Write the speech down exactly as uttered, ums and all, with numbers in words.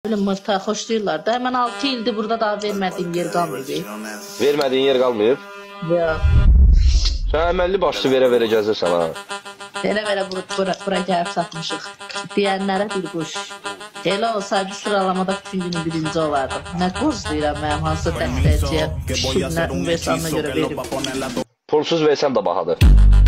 Mırta xoşlayırlar da. Hemen altı ildir burada daha vermədiyim yer qalmayıb. Vermədiyin yer qalmayıb? Yox. Sən əməlli başlı verə-verə gəzirsən ha. Verə-verə bura, bura gəlib satmışıq. Deyənlərə bir quş. Elə olsaydı sıralamada bütün günü birinci olardım. Nə qozlayıram mənim hansısa dəftərciyə. Şunlar universitetine görə verib. Pulsuz versən də bahadır.